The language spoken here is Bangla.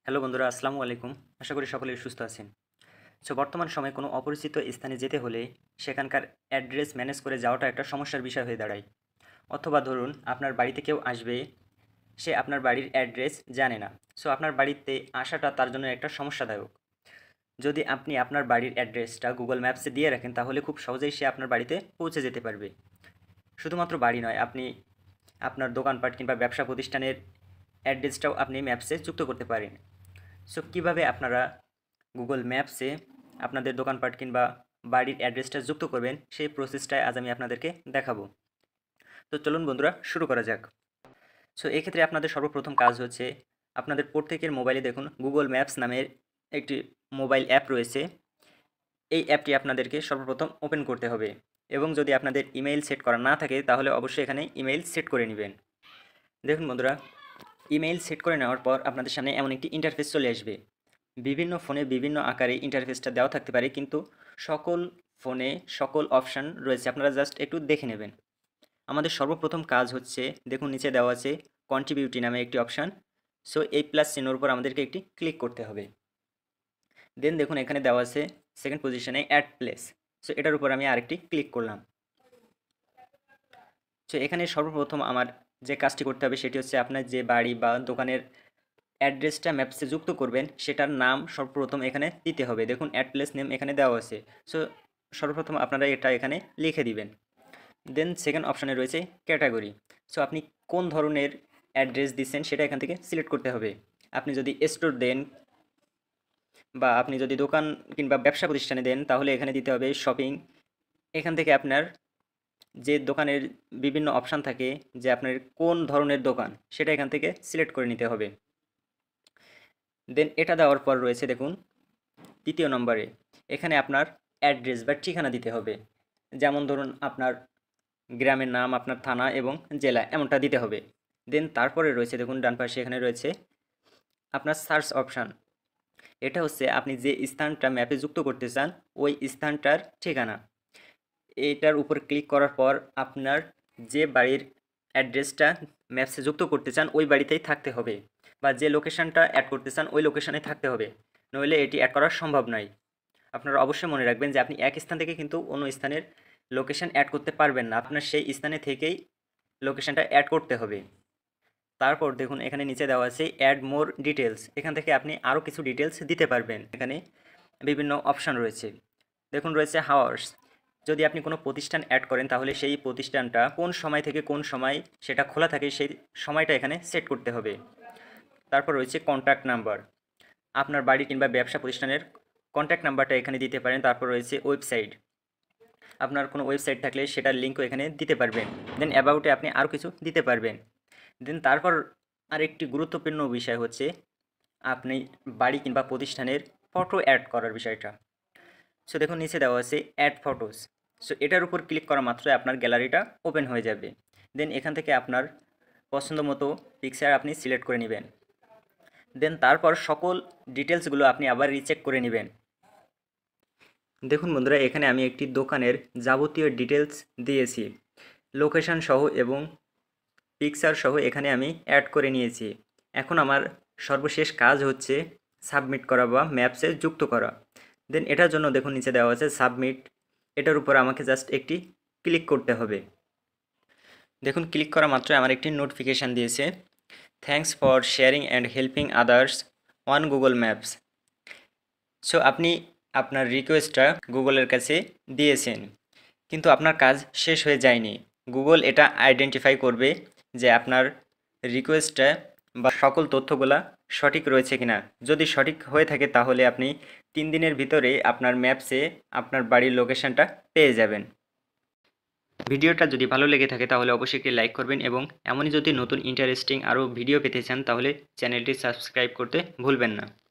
হ্যালো বন্ধুরা, আসসালামু আলাইকুম। আশা করি সকলেই সুস্থ আছেন। বর্তমান সময়ে কোনো অপরিচিত স্থানে যেতে হলে সেখানকার অ্যাড্রেস ম্যানেজ করে যাওয়াটা একটা সমস্যার বিষয় হয়ে দাঁড়ায়। অথবা ধরুন আপনার বাড়িতে কেউ আসবে, সে আপনার বাড়ির অ্যাড্রেস জানে না। আপনার বাড়িতে আসাটা তার জন্য একটা সমস্যাদায়ক। যদি আপনি আপনার বাড়ির অ্যাড্রেসটা গুগল ম্যাপসে দিয়ে রাখেন তাহলে খুব সহজেই সে আপনার বাড়িতে পৌঁছে যেতে পারবে। শুধুমাত্র বাড়ি নয়, আপনি আপনার দোকানপাট কিংবা ব্যবসা প্রতিষ্ঠানের অ্যাড্রেসটাও আপনি ম্যাপসে যুক্ত করতে পারেন। কীভাবে আপনারা গুগল ম্যাপসে আপনাদের দোকানপাট কিংবা বাড়ির অ্যাড্রেসটা যুক্ত করবেন সেই প্রসেসটাই আজ আমি আপনাদেরকে দেখাবো। চলুন বন্ধুরা, শুরু করা যাক। এক্ষেত্রে আপনাদের সর্বপ্রথম কাজ হচ্ছে আপনাদের প্রত্যেকের মোবাইলে দেখুন গুগল ম্যাপস নামের একটি মোবাইল অ্যাপ রয়েছে। এই অ্যাপটি আপনাদেরকে সর্বপ্রথম ওপেন করতে হবে এবং যদি আপনাদের ইমেইল সেট করা না থাকে তাহলে অবশ্যই এখানে ইমেইল সেট করে নেবেন। দেখুন বন্ধুরা, ইমেইল সেট করে নেওয়ার পর আপনাদের সামনে এমন একটি ইন্টারফেস চলে আসবে। বিভিন্ন ফোনে বিভিন্ন আকারে ইন্টারফেসটা দেওয়া থাকতে পারে, কিন্তু সকল ফোনে সকল অপশান রয়েছে, আপনারা জাস্ট একটু দেখে নেবেন। আমাদের সর্বপ্রথম কাজ হচ্ছে, দেখুন নিচে দেওয়া আছে কন্ট্রিবিউটি নামে একটি অপশান। এই প্লাস চিহ্নের উপর আমাদেরকে একটি ক্লিক করতে হবে। দেন দেখুন এখানে দেওয়া আছে সেকেন্ড পজিশনে অ্যাড প্লেস। এটার উপর আমি আরেকটি ক্লিক করলাম। এখানে সর্বপ্রথম আমার যে কাজটি করতে হবে সেটি হচ্ছে আপনার যে বাড়ি বা দোকানের অ্যাড্রেসটা ম্যাপসে যুক্ত করবেন সেটার নাম সর্বপ্রথম এখানে দিতে হবে। দেখুন অ্যাড প্লেস নেম এখানে দেওয়া আছে। সর্বপ্রথম আপনারা এটা এখানে লিখে দিবেন। দেন সেকেন্ড অপশানে রয়েছে ক্যাটাগরি। আপনি কোন ধরনের অ্যাড্রেস দিচ্ছেন সেটা এখান থেকে সিলেক্ট করতে হবে। আপনি যদি স্টোর দেন বা আপনি যদি দোকান কিংবা ব্যবসা প্রতিষ্ঠানে দেন তাহলে এখানে দিতে হবে শপিং। এখান থেকে আপনার যে দোকানের বিভিন্ন অপশান থাকে, যে আপনার কোন ধরনের দোকান সেটা এখান থেকে সিলেক্ট করে নিতে হবে। দেন এটা দেওয়ার পর রয়েছে দেখুন তৃতীয় নম্বরে এখানে আপনার অ্যাড্রেস বা ঠিকানা দিতে হবে। যেমন ধরুন আপনার গ্রামের নাম, আপনার থানা এবং জেলা, এমনটা দিতে হবে। দেন তারপরে রয়েছে দেখুন ডান পাশে এখানে রয়েছে আপনার সার্চ অপশান। এটা হচ্ছে আপনি যে স্থানটা ম্যাপে যুক্ত করতে চান ওই স্থানটার ঠিকানা। এটার উপর ক্লিক করার পর আপনার যে বাড়ির অ্যাড্রেসটা ম্যাপসে যুক্ত করতে চান ওই বাড়িতেই থাকতে হবে, বা যে লোকেশানটা অ্যাড করতে চান ওই লোকেশানে থাকতে হবে, নইলে এটি অ্যাড করা সম্ভব নয়। আপনারা অবশ্যই মনে রাখবেন যে আপনি এক স্থান থেকে কিন্তু অন্য স্থানের লোকেশান অ্যাড করতে পারবেন না, আপনার সেই স্থানে থেকেই লোকেশানটা অ্যাড করতে হবে। তারপর দেখুন এখানে নিচে দেওয়া আছে অ্যাড মোর ডিটেলস। এখান থেকে আপনি আরও কিছু ডিটেলস দিতে পারবেন। এখানে বিভিন্ন অপশান রয়েছে, দেখুন রয়েছে হাওয়ার্স। যদি আপনি কোনো প্রতিষ্ঠান অ্যাড করেন তাহলে সেই প্রতিষ্ঠানটা কোন সময় থেকে কোন সময় সেটা খোলা থাকে সেই সময়টা এখানে সেট করতে হবে। তারপর রয়েছে কন্ট্যাক্ট নাম্বার, আপনার বাড়ি কিংবা ব্যবসা প্রতিষ্ঠানের কন্ট্যাক্ট নাম্বারটা এখানে দিতে পারেন। তারপর রয়েছে ওয়েবসাইট, আপনার কোনো ওয়েবসাইট থাকলে সেটার লিঙ্কও এখানে দিতে পারবেন। দেন অ্যাবাউটে আপনি আরও কিছু দিতে পারবেন। দেন তারপর আরেকটি গুরুত্বপূর্ণ বিষয় হচ্ছে আপনি বাড়ি কিংবা প্রতিষ্ঠানের ফটো অ্যাড করার বিষয়টা। দেখুন নিচে দেওয়া আছে অ্যাড ফটোস। এটার উপর ক্লিক করা মাত্রই আপনার গ্যালারিটা ওপেন হয়ে যাবে। দেন এখান থেকে আপনার পছন্দ মতো পিকচার আপনি সিলেক্ট করে নেবেন। দেন তারপর সকল ডিটেলসগুলো আপনি আবার রিচেক করে নেবেন। দেখুন বন্ধুরা, এখানে আমি একটি দোকানের যাবতীয় ডিটেলস দিয়েছি, লোকেশান সহ এবং পিকচার সহ এখানে আমি অ্যাড করে নিয়েছি। এখন আমার সর্বশেষ কাজ হচ্ছে সাবমিট করা বা ম্যাপসে যুক্ত করা। দেন এটার জন্য দেখুন নিচে দেওয়া আছে সাবমিট। এটার উপর আমাকে জাস্ট একটি ক্লিক করতে হবে। দেখুন ক্লিক করা মাত্রই আমার একটি নোটিফিকেশান দিয়েছে, thanks for sharing and helping others on Google Maps. আপনি আপনার রিকোয়েস্টটা গুগলের কাছে দিয়েছেন, কিন্তু আপনার কাজ শেষ হয়ে যায়নি। গুগল এটা আইডেন্টিফাই করবে যে আপনার রিকোয়েস্টটা বা সকল তথ্যগুলা সঠিক রয়েছে কিনা। যদি সঠিক হয়ে থাকে তাহলে আপনি 3 দিনের ভিতরে আপনার ম্যাপসে আপনার বাড়ির লোকেশানটা পেয়ে যাবেন। ভিডিওটা যদি ভালো লেগে থাকে তাহলে অবশ্যই একটি লাইক করবেন এবং এমনই যদি নতুন ইন্টারেস্টিং আরও ভিডিও পেতে চান তাহলে চ্যানেলটি সাবস্ক্রাইব করতে ভুলবেন না।